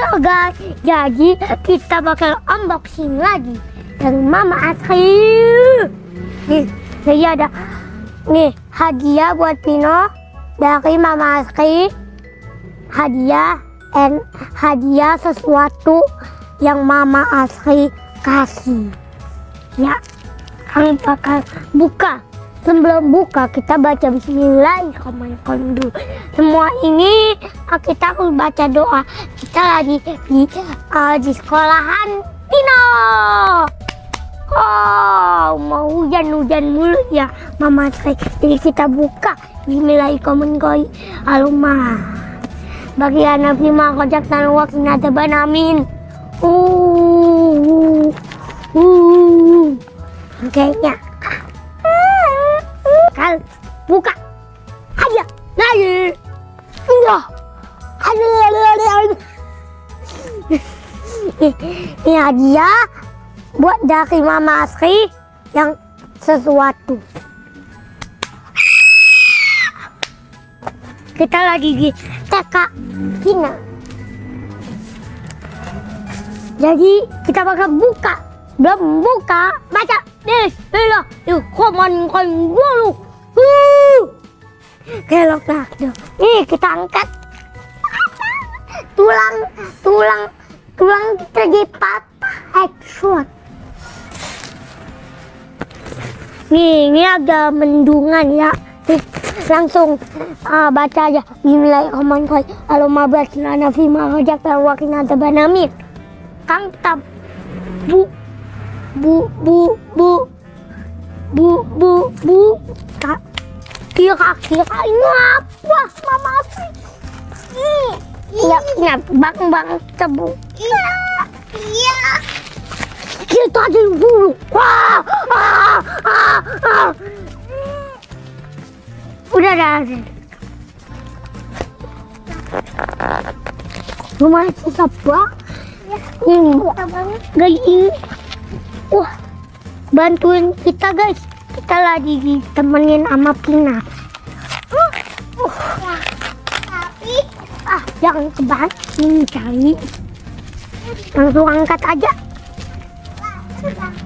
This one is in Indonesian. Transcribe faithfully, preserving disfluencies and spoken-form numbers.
Halo guys, jadi kita bakal unboxing lagi dari Mama Asri. Nih, jadi ada nih hadiah buat Pino dari Mama Asri. Hadiah and hadiah sesuatu yang Mama Asri kasih. Ya, kami bakal buka. Sebelum buka kita baca bismillahirrahmanirrahim dulu. Semua ini kita harus baca doa. Kita lagi di uh, di sekolahan Pino. Oh, mau hujan-hujan mulu ya Mama Asri. Jadi kita buka bismillahirrahmanirrahim. Alumah. Bagi anak lima kojak tanah wakil ada banamin. Uh, uh, uh. Kayaknya. Kal buka aja lagi enggak ada ini hadiah buat dari Mama Asri yang sesuatu. Kita lagi di T K Cina, jadi kita bakal buka. Belum buka, baca Bismillahirrahmanirrahim dulu. Uh, kelok lah tuh. Nih kita angkat tulang, tulang, tulang terjadi patah headshot. Nih, ini ada mendungan ya. Nih, langsung uh, baca aja. Bismillahirrahmanirrahim. Allahumma barik lana fima razaqtana wa qina adzabannar. Kang tab bu bu bu bu bu bu bu kak kira-kira ini apa Mama Asri? Iya, iya, bang bang tebu. Iya, iya. Kita dulu. Wah, ah, ah, ah. Udah dah. Lumayan susah banget. Ini, guys ini. Wah, bantuin kita guys. Kita lagi ditemenin sama Pina. Uh, uh. Ya, tapi ah jangan kebanting cari. Langsung angkat aja.